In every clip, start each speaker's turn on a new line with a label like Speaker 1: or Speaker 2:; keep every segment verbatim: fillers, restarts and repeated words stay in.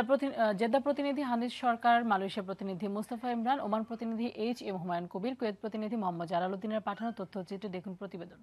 Speaker 1: Jeddah প্রতিনিধি Hanif Sarkar, Malaysia প্রতিনিধি Mustafa Imran, Oman প্রতিনিধি H M Humayun Kabir, Kuwait প্রতিনিধি মোহাম্মদ জালাল উদ্দিনের পাঠানো তথ্যচিত্রে দেখুন প্রতিবেদন।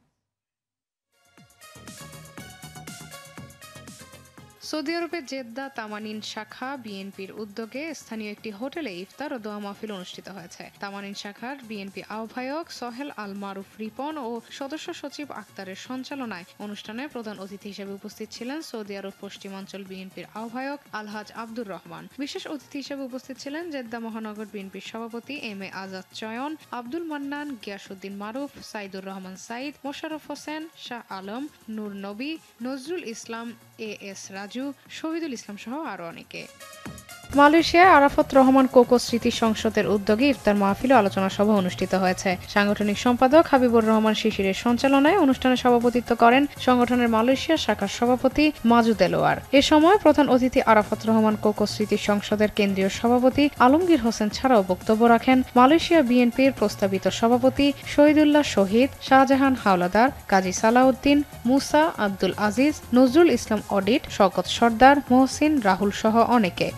Speaker 2: সৌদি আরবের জেদ্দা তামানিন শাখা বিএনপির উদ্যোগে স্থানীয় একটি হোটেলে ইফতার ও দোয়া মাহফিল অনুষ্ঠিত হয়েছে। তামানিন শাখার বিএনপি আহ্বায়ক সোহেল আল মারুফ রিপন ও সদস্য সচিব আক্তারের সঞ্চালনায় অনুষ্ঠানে প্রধান অতিথি হিসেবে উপস্থিত ছিলেন সৌদি আরব পশ্চিমাঞ্চল বিএনপির আহ্বায়ক আলহাজ আব্দুর রহমান। বিশেষ অতিথি হিসেবে উপস্থিত ছিলেন জেদ্দা মহানগর বিএনপির সভাপতি এম এ আজাদ চয়ন, আব্দুল মান্নান, গিয়াসউদ্দিন মারুফ, সাইদুর রহমান সাইদ, মোশাররফ হোসেন, শাহ আলম, নূর নবী, নজরুল ইসলাম, এ এস রাজু, শহীদুল ইসলাম সহ আরো অনেকে। মালয়েশিয়ায় আরাফাত রহমান কোকো স্মৃতি সংসদের উদ্যোগে ইফতার মাহফিল ও আলোচনা সভা অনুষ্ঠিত হয়েছে। সাংগঠনিক সম্পাদক হাবিবুর রহমান শিশিরের সঞ্চালনায় অনুষ্ঠানে সভাপতিত্ব করেন সংগঠনের মালয়েশিয়া শাখার সভাপতি মাজুদ এলোয়ার। এ সময় প্রধান অতিথি আরাফাত রহমান কোকো স্মৃতি সংসদের কেন্দ্রীয় সভাপতি আলমগীর হোসেন ছাড়াও বক্তব্য রাখেন মালয়েশিয়া বিএনপির প্রস্তাবিত সভাপতি শহীদুল্লাহ শহীদ, শাহজাহান হাওলাদার, কাজী সালাউদ্দিন, মুসা, আব্দুল আজিজ, নজরুল ইসলাম অডিট, শওকত সর্দার, মহসিন, রাহুল সহ অনেকে।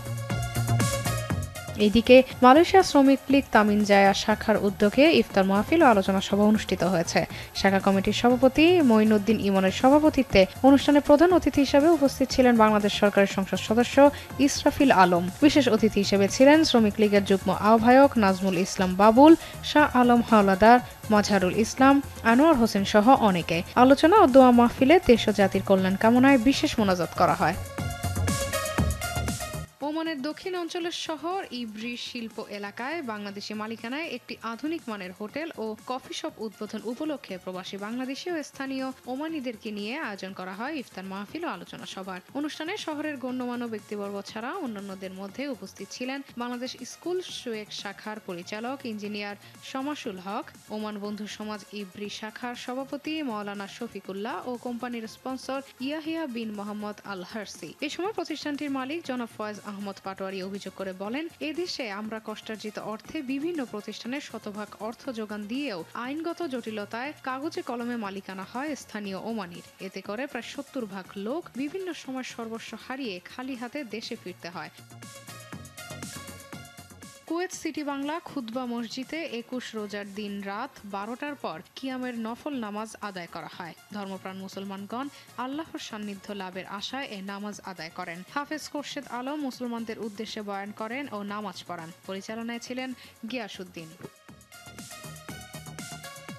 Speaker 2: এদিকে মালয়েশিয়া শ্রমিক লীগ তামিনজায়া শাখার উদ্যোগে ইফতার মাহফিল ও আলোচনা সভা অনুষ্ঠিত হয়েছে। শাখা কমিটির সভাপতি মঈনুদ্দিন ইমনের সভাপতিত্বে অনুষ্ঠানে প্রধান অতিথি হিসেবে উপস্থিত ছিলেন বাংলাদেশ সরকারের সংসদ সদস্য ইসরাফিল আলম। বিশেষ অতিথি হিসেবে ছিলেন শ্রমিক লীগের যুগ্ম আহ্বায়ক নাজমুল ইসলাম বাবুল, শাহ আলম হাওলাদার, মাজহারুল ইসলাম, আনোয়ার হোসেন সহ অনেকে। আলোচনা ও দোয়া মাহফিলে দেশ ও জাতির কল্যাণ কামনায় বিশেষ মোনাজাত করা হয়। ওমানের দক্ষিণ অঞ্চলের শহর ইব্রি শিল্প এলাকায় বাংলাদেশি মালিকানায় একটি আধুনিক মানের হোটেল ও কফি শপ উদ্বোধন উপলক্ষে প্রবাসী বাংলাদেশি ও স্থানীয় ওমানিদেরকে নিয়ে আয়োজন করা হয় ইফতার মাহফিল ও আলোচনা সভার। অনুষ্ঠানে শহরের গণ্যমান্য ব্যক্তিবর্গ ছাড়া অন্যান্যদের মধ্যে উপস্থিত ছিলেন বাংলাদেশ স্কুল সুয়েক শাখার পরিচালক ইঞ্জিনিয়ার শমাসুল হক, ওমান বন্ধু সমাজ ইব্রি শাখার সভাপতি মাওলানা শফিকুল্লাহ ও কোম্পানির sponsor Yahya bin Mohammad Al Harsi. এ সময় প্রতিষ্ঠানটির মালিক জনাব ফয়েজ আহমদ পাটোয়ারি অভিযোগ করে বলেন, এদেশে আমরা কষ্টার্জিত অর্থে বিভিন্ন প্রতিষ্ঠানে শতভাগ অর্থ যোগান দিয়েও আইনগত জটিলতায় কাগজে কলমে মালিকানা হয় স্থানীয় ওমানির। এতে করে প্রায় সত্তর ভাগ লোক বিভিন্ন সময় সর্বস্ব হারিয়ে খালি হাতে দেশে ফিরতে হয়। কুয়েত সিটি বাংলা খুতবা মসজিদে একুশ রোজার দিন রাত বারোটার পর কিয়ামের নফল নামাজ আদায় করা হয়। ধর্মপ্রাণ মুসলমানগণ আল্লাহর সান্নিধ্য লাভের আশায় এ নামাজ আদায় করেন। হাফেজ খোরশেদ আলম মুসলমানদের উদ্দেশ্যে বয়ান করেন ও নামাজ পড়ান। পরিচালনায় ছিলেন গিয়াসউদ্দিন।